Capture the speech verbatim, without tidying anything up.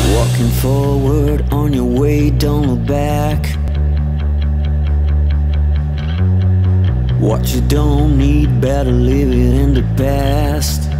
Walking forward on your way, don't look back. What you don't need, better leave it in the past.